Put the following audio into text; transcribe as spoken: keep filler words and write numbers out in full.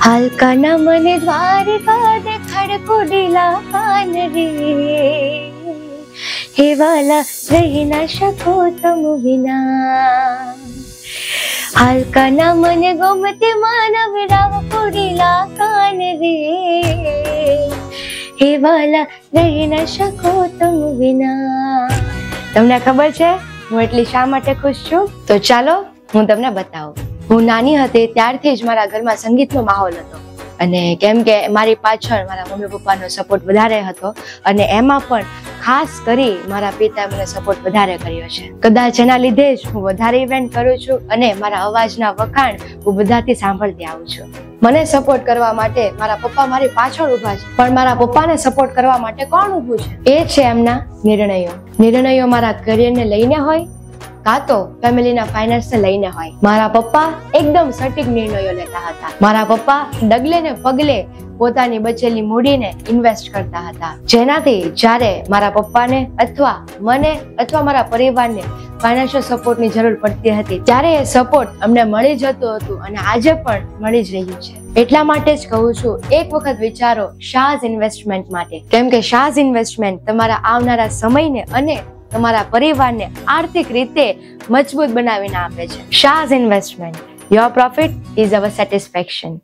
हल्का न मन द्वारका दे खड़को दिला कान रे, हे वाला रह न सको तुम बिना। हल्का न मन गोमते मानव राव कोडिला कान रे, हे वाला रह न सको तुम बिना। તમને ખબર છે હું એટલી શા માટે ખુશ છું? તો ચાલો હું તમને બતાવું. હું નાની હતી ત્યારથી જ મારા ઘરમાં સંગીતનો માહોલ હતો, અને કેમ કે મારી પાછળ મારા મમ્મી પપ્પાનો સપોર્ટ વધારે હતો, અને એમાં પણ ખાસ કરી મારા પિતાએ મને સપોર્ટ વધારે કર્યો છે. કદાચ એના લીધે જ હું વધારે ઇવેન્ટ કરું છું અને મારા અવાજના વખાણ હું બધાથી સાંભળતી આવું છું. મને સપોર્ટ કરવા માટે મારા પપ્પા મારી પાછળ ઊભા છે, પણ મારા પપ્પાને સપોર્ટ કરવા માટે કોણ ઊભું છે? એ છે એમના નિર્ણયો. નિર્ણયો મારા કરિયરને લઈને હોય કાં તો ફેમિલીના ફાઇનાન્સને લઈને હોય. મારા પપ્પા એકદમ સટીક નિર્ણયો લેતા હતા. મારા પપ્પા ડગલે ને પગલે પોતાની બચેલી મૂડીને ઇન્વેસ્ટ કરતા હતા, જેનાથી જ્યારે મારા પપ્પાને અથવા મને અથવા મારા પરિવારને ફાઇનાન્શિયલ સપોર્ટની જરૂર પડતી હતી ત્યારે એ સપોર્ટ અમને મળી જતું હતું, અને આજે પણ મળી જ રહ્યું છે. એટલા માટે જ કહું છું, એક વખત વિચારો શાઝ ઇન્વેસ્ટમેન્ટ માટે, કેમ કે શાઝ ઇન્વેસ્ટમેન્ટ તમારા આવનારા સમયને અને તમારા પરિવારને આર્થિક રીતે મજબૂત બનાવીને આપે છે. શાઝ investment, your profit is our satisfaction.